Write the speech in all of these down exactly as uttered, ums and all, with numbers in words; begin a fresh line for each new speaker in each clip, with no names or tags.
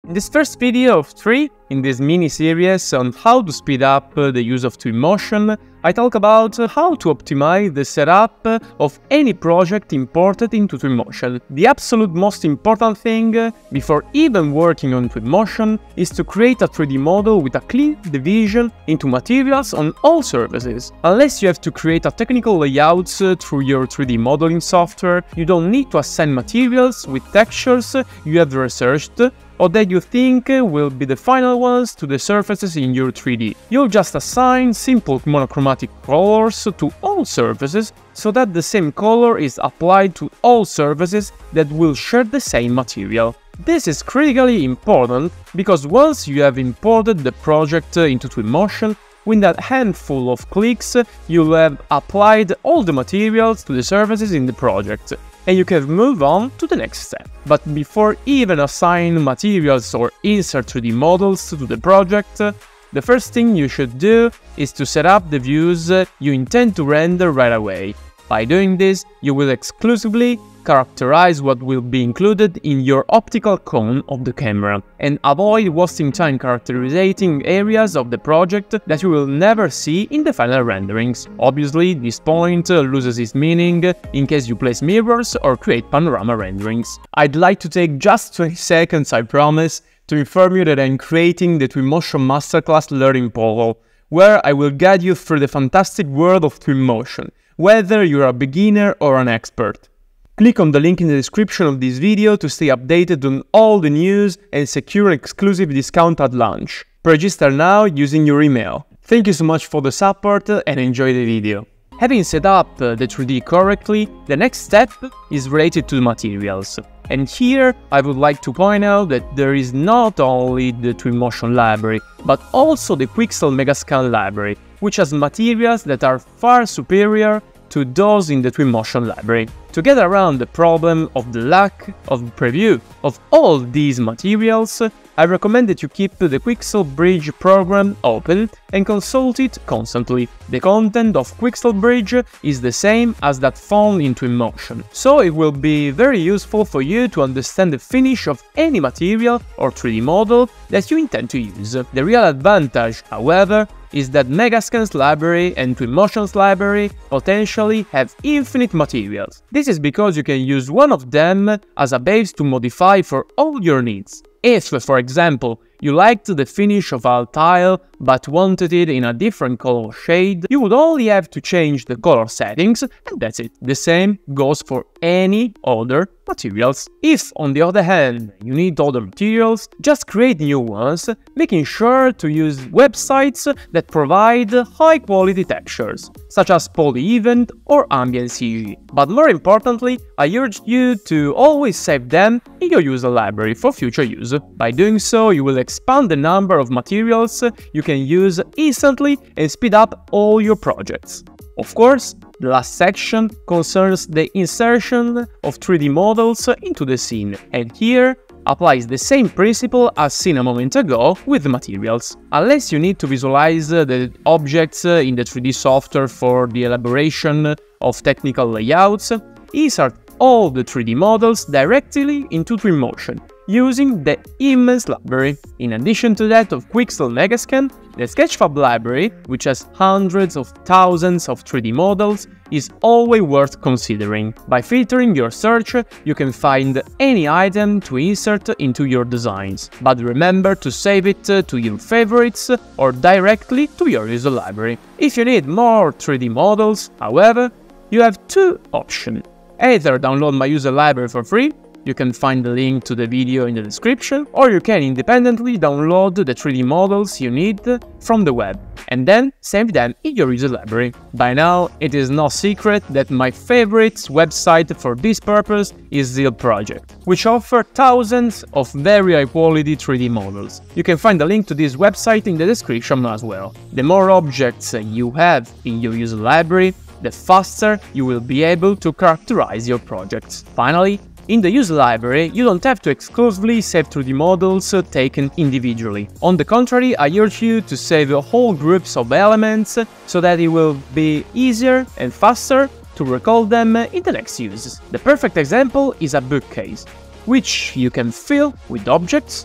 In this first video of three, in this mini-series on how to speed up the use of Twinmotion, I talk about how to optimize the setup of any project imported into Twinmotion. The absolute most important thing before even working on Twinmotion is to create a three D model with a clear division into materials on all surfaces. Unless you have to create a technical layout through your three D modeling software, you don't need to assign materials with textures you have researched or that you think will be the final ones to the surfaces in your three D. You'll just assign simple monochromatic colors to all surfaces so that the same color is applied to all surfaces that will share the same material. This is critically important because once you have imported the project into Twinmotion, with that handful of clicks, you'll have applied all the materials to the surfaces in the project, and you can move on to the next step. But before even assigning materials or insert three D models to the project, the first thing you should do is to set up the views you intend to render right away. By doing this, you will exclusively characterize what will be included in your optical cone of the camera, and avoid wasting time characterizing areas of the project that you will never see in the final renderings. Obviously, this point loses its meaning in case you place mirrors or create panorama renderings. I'd like to take just twenty seconds, I promise, to inform you that I'm creating the Twinmotion Masterclass Learning Portal, where I will guide you through the fantastic world of Twinmotion, whether you're a beginner or an expert. Click on the link in the description of this video to stay updated on all the news and secure an exclusive discount at launch. Register now using your email. Thank you so much for the support and enjoy the video. Having set up the three D correctly, the next step is related to the materials. And here I would like to point out that there is not only the Twinmotion library, but also the Quixel Megascan library, which has materials that are far superior to those in the Twinmotion library. To get around the problem of the lack of preview of all these materials, I recommend that you keep the Quixel Bridge program open and consult it constantly. The content of Quixel Bridge is the same as that found in Twinmotion, so it will be very useful for you to understand the finish of any material or three D model that you intend to use. The real advantage, however, is that Megascan's library and Twinmotion's library potentially have infinite materials. This is because you can use one of them as a base to modify for all your needs. If, for example, you liked the finish of a tile but wanted it in a different color shade, you would only have to change the color settings and that's it. The same goes for any other materials. If, on the other hand, you need other materials, just create new ones, making sure to use websites that provide high-quality textures, such as Polyevent or Ambient C G. But more importantly, I urge you to always save them in your user library for future use. By doing so, you will expand the number of materials you can use instantly and speed up all your projects. Of course, the last section concerns the insertion of three D models into the scene, and here applies the same principle as seen a moment ago with the materials. Unless you need to visualize the objects in the three D software for the elaboration of technical layouts, insert all the three D models directly into Twinmotion, using the Immense library. In addition to that of Quixel Megascan, the Sketchfab library, which has hundreds of thousands of three D models, is always worth considering. By filtering your search, you can find any item to insert into your designs, but remember to save it to your favorites or directly to your user library. If you need more three D models, however, you have two options. Either download my user library for free, you can find the link to the video in the description, or you can independently download the three D models you need from the web, and then save them in your user library. By now, it is no secret that my favorite website for this purpose is Zeal Project, which offers thousands of very high quality three D models. You can find the link to this website in the description as well. The more objects you have in your user library, the faster you will be able to characterize your projects. Finally, in the user library, you don't have to exclusively save three D models taken individually. On the contrary, I urge you to save whole groups of elements so that it will be easier and faster to recall them in the next use. The perfect example is a bookcase, which you can fill with objects,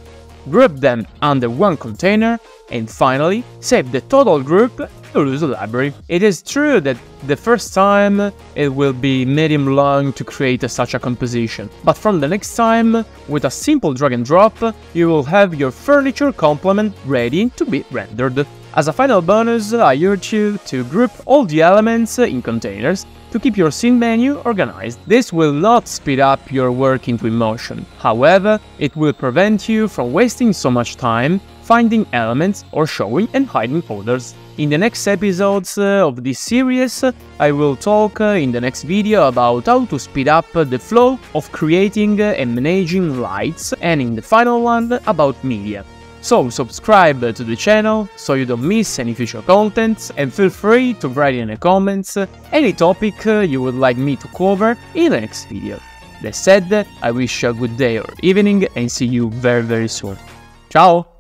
group them under one container, and finally, save the total group to use the library. It is true that the first time it will be medium long to create a, such a composition, but from the next time, with a simple drag and drop, you will have your furniture complement ready to be rendered. As a final bonus, I urge you to group all the elements in containers to keep your scene menu organized. This will not speed up your work in Twinmotion. However, it will prevent you from wasting so much time finding elements or showing and hiding folders. In the next episodes uh, of this series, I will talk uh, in the next video about how to speed up the flow of creating uh, and managing lights, and in the final one about media. So subscribe to the channel so you don't miss any future content, and feel free to write in the comments any topic you would like me to cover in the next video. That said, I wish you a good day or evening and see you very very soon. Ciao!